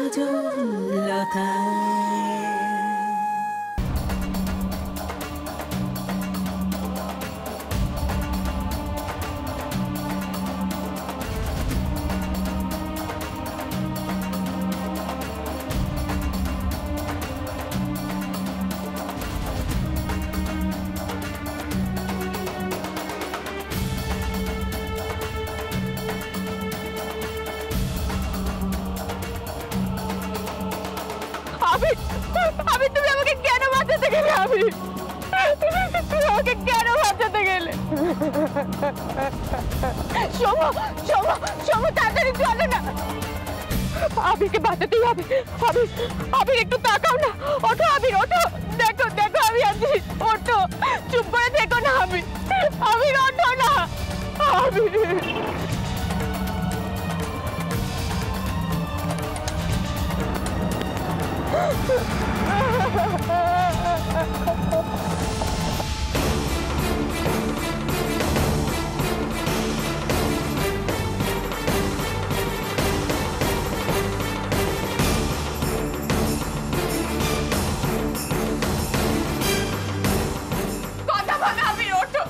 Kajallata. अभी তুমি আমাকে কেন বাঁচাতে গেলে? তুমি আমাকে কেন বাঁচাতে গেলে? শোভা শোভা শোভা তাড়াতাড়ি চলো না, আবিরকে বাঁচাতেই হবে। আবির একটু তাকাও না, ওঠো আবির ওঠো, দেখো দেখো আমি আছি, ওঠো, চুপ করে দেখো না আবির, আবির ওঠো না আবির। কথা বলো আবির, ওঠো।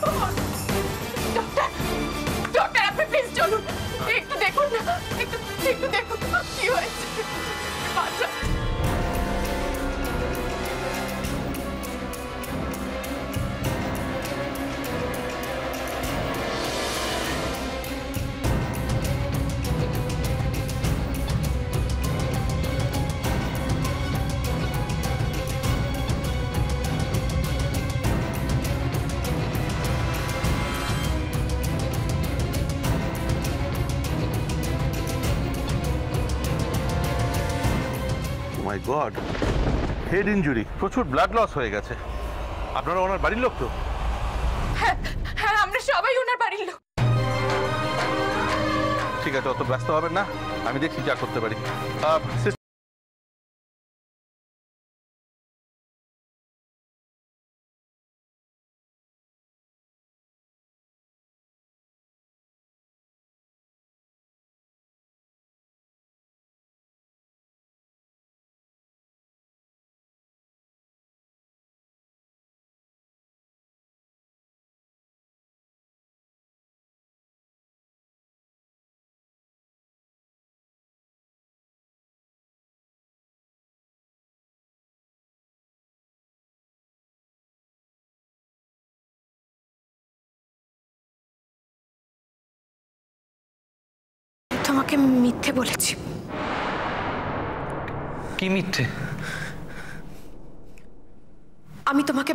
ডক্টর আপনি প্লিজ চলুন, একটু দেখুন না, একটু দেখুন কি হয়েছে। বাচ্চা মাই গড, হেড ইনজুরি, প্রচুর ব্লাড লস হয়ে গেছে। আপনারা ওনার বাড়ির লোক তো? হ্যাঁ হ্যাঁ, আমরা সবাই ওনার বাড়ির লোক। ঠিক আছে, অত ব্যস্ত হবেন না, আমি দেখছি যা করতে পারি। তোমাকে মিথ্যে বলেছি। কি মিথ্যে? আমি তোমাকে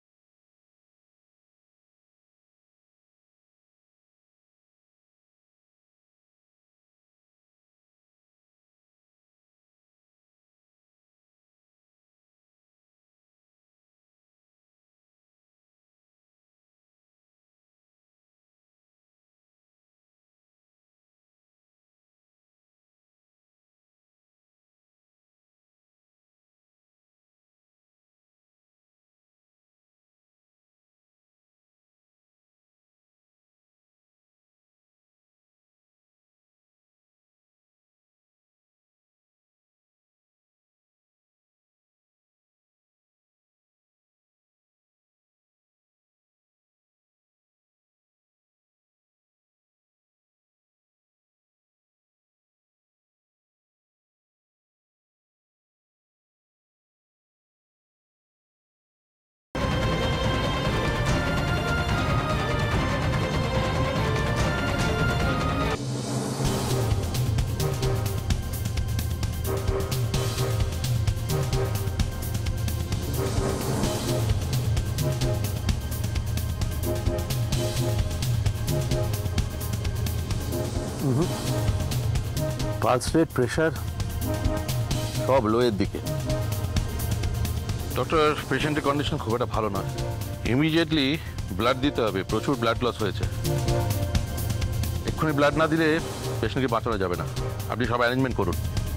পালস রেট, প্রেশার সব লোয়ের দিকে। ডক্টর, পেশেন্টের কন্ডিশন খুব একটা ভালো নয়, ইমিডিয়েটলি ব্লাড দিতে হবে, প্রচুর ব্লাড লস হয়েছে। এক্ষুনি ব্লাড না দিলে পেশেন্টকে বাঁচানো যাবে না, আপনি সব অ্যারেঞ্জমেন্ট করুন।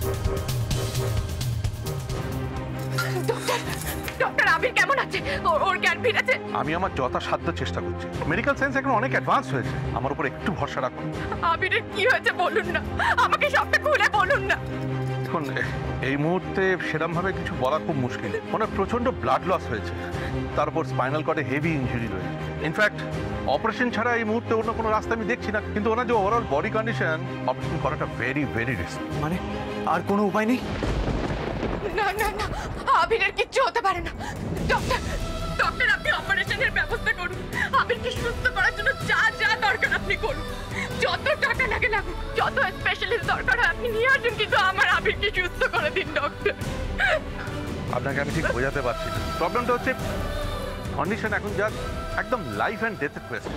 ডক্টর আবির কেমন আছে? ওর জ্ঞান ফিরেছে? আমি আমার যথাসাধ্য চেষ্টা করছি, মেডিকেল সায়েন্স এখন অনেক অ্যাডভান্স হয়েছে, আমার উপর একটু ভরসা রাখুন। আবিরের কি হয়েছে বলুন না, আমাকে সবটা খুলে বলুন না। এখন এই মুহূর্তে সেরকম ভাবে কিছু বলা খুব মুশকিল। ওনার প্রচন্ড ব্লাড লস হয়েছে, তার উপর স্পাইনাল কর্ডে হেভি ইনজুরি রয়েছে। ইনফ্যাক্ট অপারেশন ছাড়া এই মুহূর্তে অন্য কোনো রাস্তা আমি দেখছি না, কিন্তু ওনার যে ওভারঅল বডি কন্ডিশন, অপারেশন করাটা ভেরি ভেরি রিস্ক। মানে আর কোনো উপায় নেই? না না না, আবিরের কিচ্ছু হতে পারে না। ডক্টর ডক্টর আপনি অপারেশনের ব্যবস্থা করুন। আবিরকে সুস্থ করার জন্য যা যা দরকার আপনি করুন, যত টাকা লাগে লাগুক, যত স্পেশালিস্ট দরকার হয় আপনি নিয়ে আসুন, কিন্তু আমার আবিরকে সুস্থ করে দিন ডক্টর। আপনাকে আমি ঠিক বোঝাতে পারছি না। প্রবলেমটা হচ্ছে কন্ডিশন এখন যা একদম লাইফ অ্যান্ড ডেথের কোয়েশ্চেন।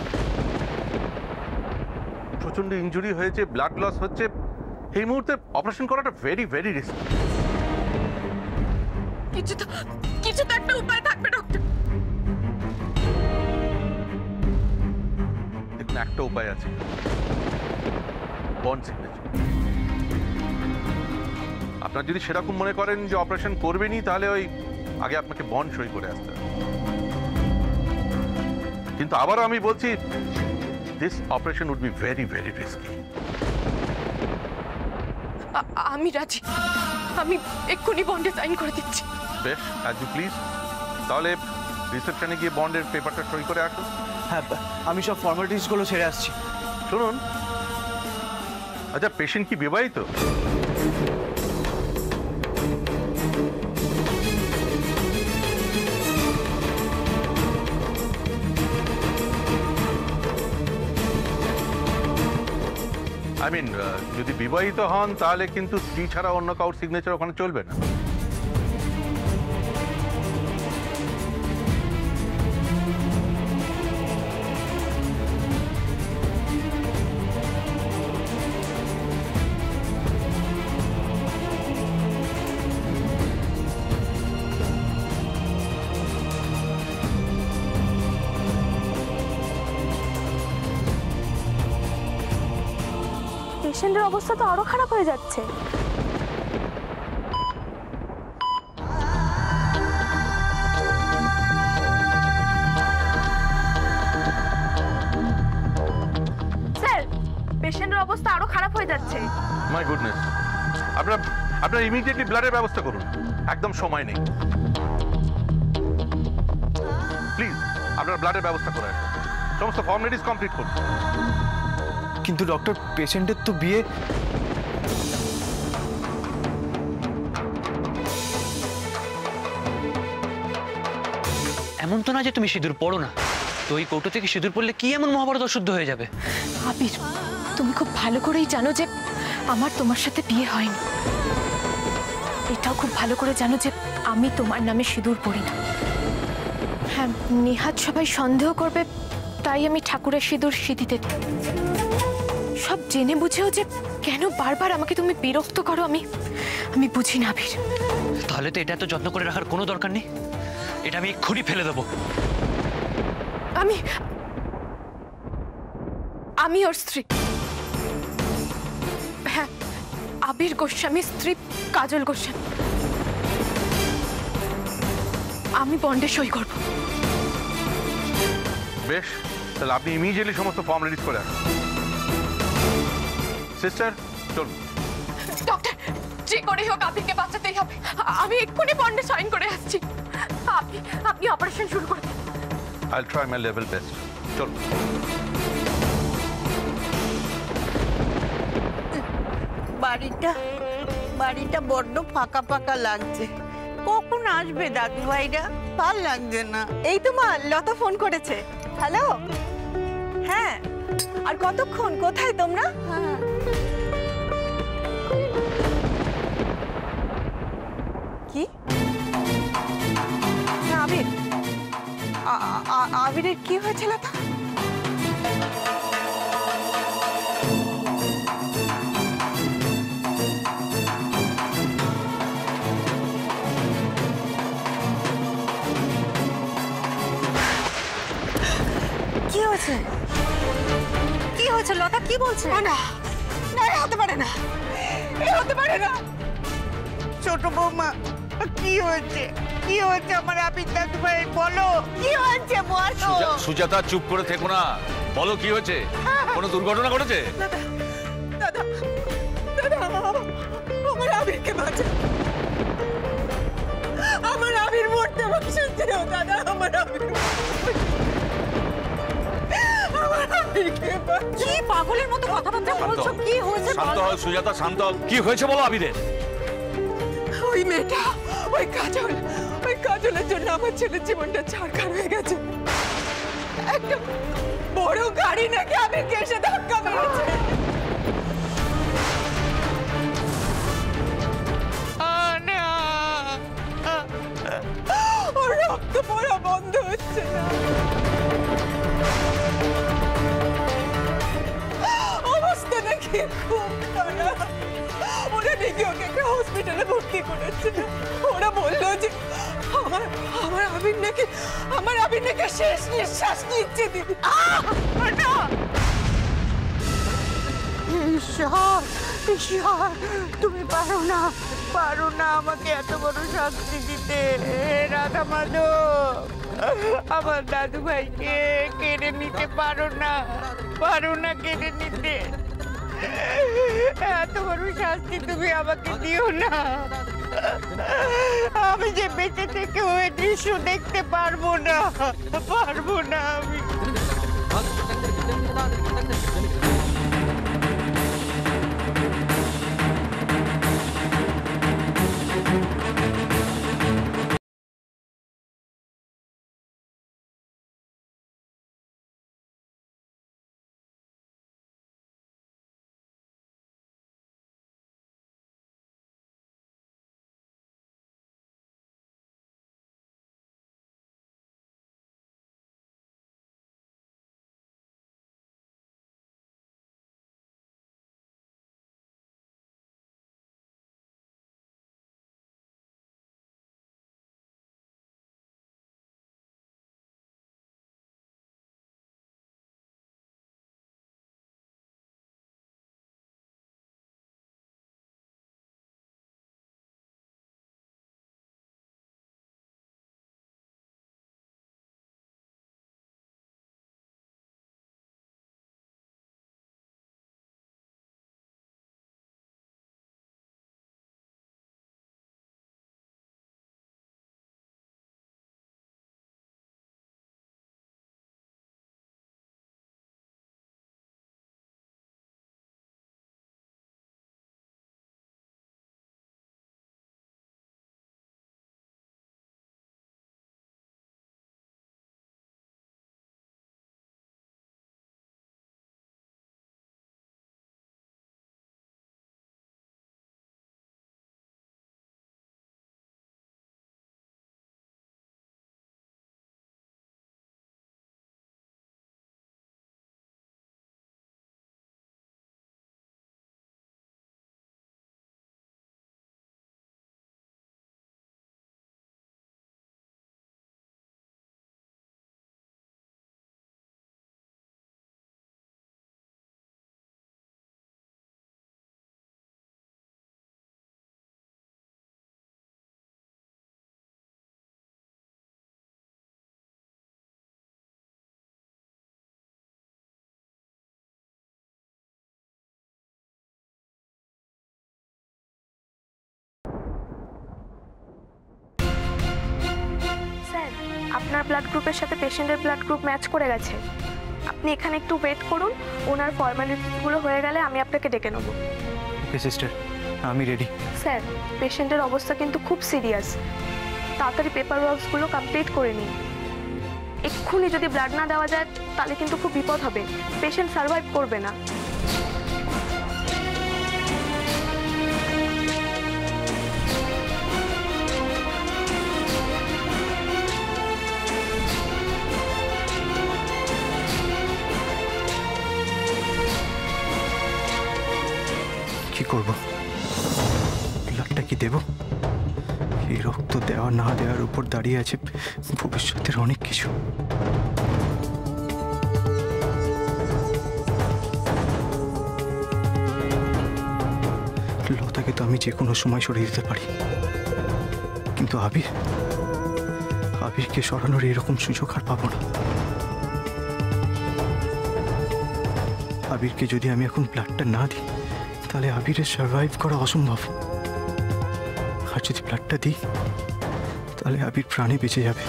প্রচন্ড ইনজুরি হয়েছে, ব্লাড লস হচ্ছে, এই মুহূর্তে অপারেশন করাটা ভেরি ভেরি রিস্ক। কিছু তো একটা উপায় থাকবে ডক্টর। দেখুন, একটা উপায় আছে, বন্ড সিগনেচার। আপনার যদি সেরকম মনে করেন যে অপারেশন করবেনই, তাহলে ওই আগে আপনাকে বন্ড সই করে আসতে হবে। কিন্তু আবারও আমি বলছি, this operation would be very very risky. আমি রাজি, আমি এক্ষুনি বন্ডে সাইন করে দিচ্ছি। বেশ, অ্যাজ ইউ প্লিজ। তাহলে রিসেপশনে গিয়ে বন্ডের পেপারটা সই করে আসুন। হ্যাঁ, আমি সব ফর্মালিটিসগুলো ছেড়ে আসছি। শুনুন, আচ্ছা পেশেন্ট কি বিবাহিত? আই মিন, যদি বিবাহিত হন তাহলে কিন্তু স্ত্রী ছাড়া অন্য কারোর সিগনেচার ওখানে চলবে না। পেশেন্টের অবস্থা তো আরো খারাপ হয়ে যাচ্ছে। স্যার, পেশেন্টের অবস্থা আরো খারাপ হয়ে যাচ্ছে। মাই গুডনেস, আপনারা ইমিডিয়েটলি ব্লাডের ব্যবস্থা করুন, একদম সময় নেই। প্লিজ আপনারা ব্লাডের ব্যবস্থা করে আসুন, সমস্ত ফর্মালিটিস কমপ্লিট করুন। কিন্তু ডক্টর, পেশেন্টের তো বিয়ে। এমন তো না যে তুমি সিঁদুর পড়ো না, তো ওই কৌটো থেকে সিঁদুর পড়লে কি এমন মহাভারত অশুদ্ধ হয়ে যাবে? আবির, তুমি খুব ভালো করেই জানো যে আমার তোমার সাথে বিয়ে হয়নি। এটাও খুব ভালো করে জানো যে আমি তোমার নামে সিঁদুর পড়ি না। হ্যাঁ, নেহাত সবাই সন্দেহ করবে, তাই আমি ঠাকুরের সিঁদুর সিঁথিতে দিই। সব জেনে বুঝেও যে কেন বারবার আমাকে তুমি বিরক্ত করো, আমি বুঝি না আবির। তাহলে তো এটা এত যত্ন করে রাখার কোনো দরকার নেই, এটা আমি এক্ষুনি ফেলে দেবো। আমি ওর স্ত্রী। হ্যাঁ, আবির গোস্বামীর স্ত্রী কাজল গোস্বামী। আমি বন্ডে সই করব। বেশ, তাহলে আপনি ইমিডিয়েটলি সমস্ত ফর্মালিটিস করে আসুন। সিস্টার, চলুন। ডক্টর, যে করে হোক আবিরকে বাঁচাতেই হবে। আমি এক্ষুনি বন্ডে সাইন করে আসছি। আপনি অপারেশন শুরু করুন। I'll try my level best. চলুন। বাড়িটা বড্ড ফাঁকা ফাঁকা লাগছে। কখন আসবে দাদু ভাইরা? ভাল লাগছে না। এই তো মা, লতা ফোন করেছে। হ্যালো। হ্যাঁ, আর কতক্ষণ? কোথায় তোমরা? কি? আবির, আবিরের কি হয়েছে লতা? কি হয়েছে? কি হয়েছে লতা? কি বলছে? না, হতে পারে না, হতে পারে না। ছোট বৌমা, কি হয়েছে? কি হয়েছে আমার আবির দাদু ভাই? বলো কি হয়েছে, বলো। সুজাতা, চুপ করে থেকো না, বলো কি হয়েছে? কোনো দুর্ঘটনা ঘটেছে? দাদা, আমার আবিরকে বাঁচা। যেও দাদা, আমার আবির, কি পাগলের মতো কথাবার্তা বলছো? কি হয়েছে শান্ত হও সুজাতা, শান্ত হও। কি হয়েছে বলো আবিরের? ওই মেয়েটা, ওই কাজলের জন্য আমার ছেলের জীবনটা ছাড়খাড় হয়ে গেছে। একটা বড় গাড়ি নাকি আবিরকে এসে ধাক্কা মেরেছে। ওর রক্ত পড়া বন্ধ হচ্ছে না, অবস্থা নাকি খুব খারাপ। ওরা নাকি ওকে একটা হসপিটালে ভর্তি করেছে। ওরা বললো যে আমার আবির নাকি শেষ নিঃশ্বাস নিচ্ছে। দিদি, ঈশ্বর, তুমি পারো না আমাকে এত বড় শাস্তি দিতে। রাধা মাধব, আমার দাদু ভাইকে কেড়ে নিতে পারো না কেড়ে নিতে। এত বড় শাস্তি তুমি আমাকে দিও না। আমি যে বেঁচে থেকে ওই দৃশ্য দেখতে পারবো না আমি। আপনার ব্লাড গ্রুপের সাথে পেশেন্টের ব্লাড গ্রুপ ম্যাচ করে গেছে। আপনি এখানে একটু ওয়েট করুন, ওনার ফর্মালিটিসগুলো হয়ে গেলে আমি আপনাকে ডেকে নেব। ওকে সিস্টার, আমি রেডি। স্যার, পেশেন্টের অবস্থা কিন্তু খুব সিরিয়াস, তাড়াতাড়ি পেপার ওয়ার্কসগুলো কমপ্লিট করে নিন। এক্ষুনি যদি ব্লাড না দেওয়া যায় তাহলে কিন্তু খুব বিপদ হবে, পেশেন্ট সার্ভাইভ করবে না। কি করব? ব্লাডটা কি দেব? এই রক্ত দেওয়া না দেওয়ার উপর দাঁড়িয়ে আছে ভবিষ্যতের অনেক কিছু। লতাকে তো আমি যে কোনো সময় সরিয়ে দিতে পারি, কিন্তু আবিরকে সরানোর এরকম সুযোগ আর পাবো না। আবিরকে যদি আমি এখন ব্লাডটা না দিই তাহলে আবিরের সার্ভাইভ করা অসম্ভব। আর যদি ব্লাডটা দিই তাহলে আবির প্রাণে বেঁচে যাবে।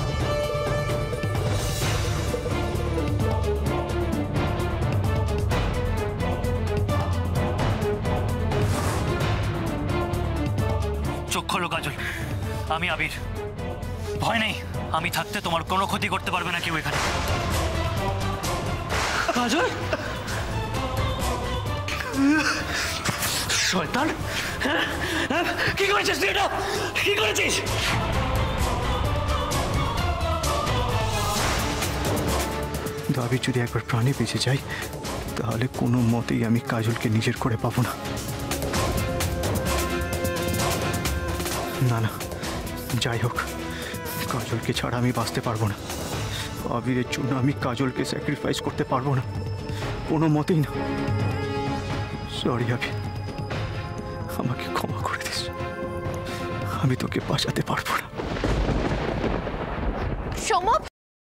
চোখ খোলো কাজল, আমি আবির। ভয় নেই, আমি থাকতে তোমার কোনো ক্ষতি করতে পারবে না কেউ এখানে। কাজল, শয়তান, কি করেছিস তুই? এটা কি করেছিস? আবির যদি একবার প্রাণে বেঁচে যায় তাহলে কোনো মতেই আমি কাজলকে নিজের করে পাবো না। না না, যাই হোক, কাজলকে ছাড়া আমি বাঁচতে পারবো না। আবিরের জন্য আমি কাজলকে স্যাক্রিফাইস করতে পারবো না, কোনো মতেই না। সরি আবির, আমাকে ক্ষমা করে দিস, আমি তোকে বাঁচাতে পারবো না। সোমক,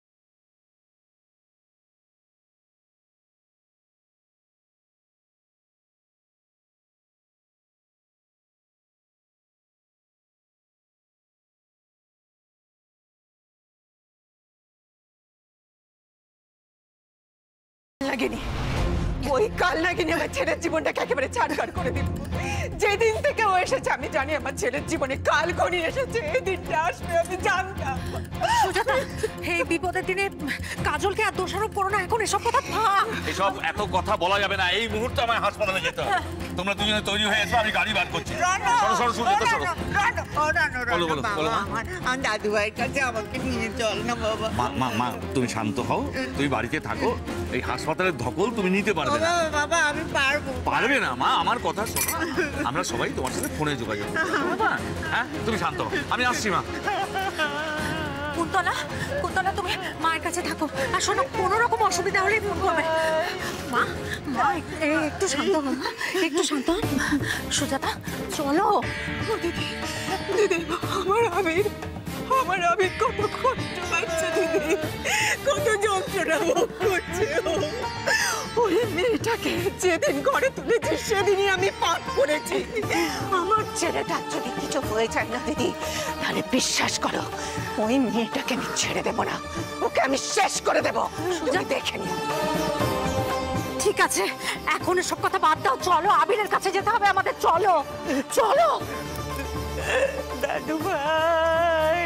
লাগেনি ওই কাল লাগেনি আমার ছেলের জীবনটাকে একেবারে ছাড়খাড় করে দিল। যেদিন থেকে ও এসেছে আমি জানি আমার ছেলের জীবনে কাল ঘনিয়ে এসেছে, এই দিনটা আসবে আমি জানতাম। সুজাতা, এই বিপদের দিনে কাজলকে আর দোষারোপ করো না, এখন এসব কথা থাম। এসব এত কথা বলা যাবে না, এই মুহূর্তে আমার হাসপাতালে যেতে হবে। তোমরা দুজনে তৈরি হয়ে এসো, আমি গাড়ি বার করছি। সরো সরো সুজাতা, সরো। বলো বলো বলো। আমার দাদু ভাইয়ের কাছে আমাকে নিয়ে চল না বাবা। মা মা তুমি শান্ত হও, তুমি বাড়িতে থাকো। এই হাসপাতালের ধকল তুমি নিতে পারবে না। বাবা আমি পারবো। পারবে না মা, আমার কথা শোনো, আমরা সবাই তোমার সাথে ফোনে যোগাযোগ করবো। হ্যাঁ, তুমি শান্ত হও, আমি আসছি মা। কুন্তলা, কুন্তলা তুমি মায়ের কাছে থাকো, আর শোনো কোনো রকম অসুবিধা হলে ফোন করবে। মা, মা একটু শান্ত হও, মা একটু শান্ত হও। সুজাতা চলো। দিদি, দিদি আমার আবির কত কষ্ট পাচ্ছে দিদি, কত যন্ত্রণা ভোগ করছে। ওই মেয়েটাকে যেদিন ঘরে তুলেছি সেদিনই আমি পাপ করেছি। আমার ছেলেটার যদি কিছু হয়ে যায় না দিদি, তাহলে বিশ্বাস করো ওই মেয়েটাকে আমি ছেড়ে দেবো না, ওকে আমি শেষ করে দেবো। তুমি দেখে নিও। ঠিক আছে, এখন এসব কথা বাদ দাও, চলো আবিরের কাছে যেতে হবে আমাদের, চলো চলো। দাদু ভাই।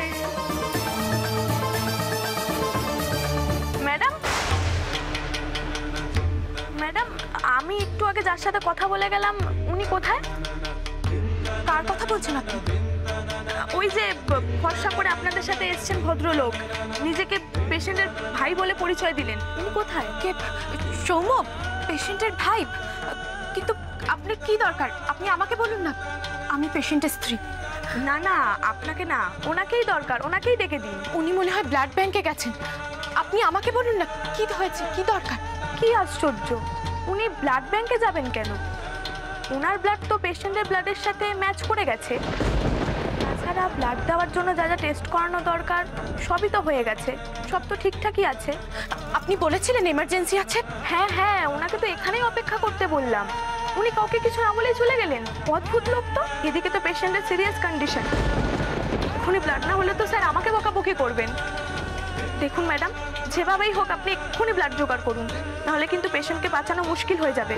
ম্যাডাম, ম্যাডাম, আমি একটু আগে যার সাথে কথা বলে গেলাম উনি কোথায়? কার কথা বলছেন আপনি? ওই যে ফর্সা করে আপনাদের সাথে এসেছেন ভদ্রলোক, নিজেকে পেশেন্টের ভাই বলে পরিচয় দিলেন, উনি কোথায়? কে? সৌম্য, পেশেন্টের ভাই? কিন্তু আপনার কি দরকার? আপনি আমাকে বলুন না, আমি পেশেন্টের স্ত্রী। না না, আপনাকে না, ওনাকেই দরকার, ওনাকেই ডেকে দিন। উনি মনে হয় ব্লাড ব্যাংকে গেছেন, আপনি আমাকে বলুন না কি হয়েছে, কি দরকার। কি আশ্চর্য, উনি ব্লাড ব্যাংকে যাবেন কেন? ওনার ব্লাড তো পেশেন্টের ব্লাডের সাথে ম্যাচ করে গেছে। তাছাড়া ব্লাড দেওয়ার জন্য যা যা টেস্ট করানো দরকার সবই তো হয়ে গেছে, সব তো ঠিকঠাকই আছে। আপনি বলেছিলেন এমার্জেন্সি আছে? হ্যাঁ হ্যাঁ, ওনাকে তো এখানেই অপেক্ষা করতে বললাম, উনি কাউকে কিছু না বলেই চলে গেলেন। অদ্ভুত লোক তো। এদিকে তো পেশেন্টের সিরিয়াস কন্ডিশন, এক্ষুনি ব্লাড না হলে তো স্যার আমাকে বকাবকি করবেন। দেখুন ম্যাডাম, যেভাবেই হোক আপনি এক্ষুনি ব্লাড জোগাড় করুন, নাহলে কিন্তু পেশেন্টকে বাঁচানো মুশকিল হয়ে যাবে।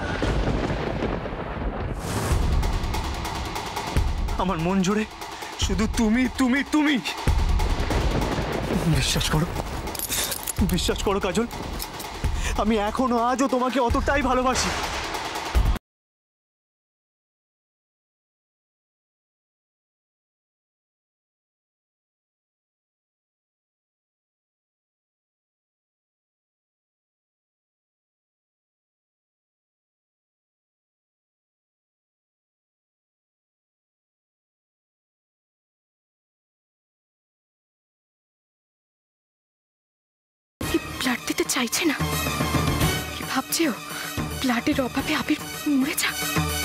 আমার মন জুড়ে শুধু তুমি তুমি তুমি। বিশ্বাস করো, বিশ্বাস করো কাজল, আমি এখনো আজও তোমাকে অতটাই ভালোবাসি। ব্লাড দিতে চাইছে না, কি ভাবছে ও? ব্লাডের অভাবে আবির মরে যাক।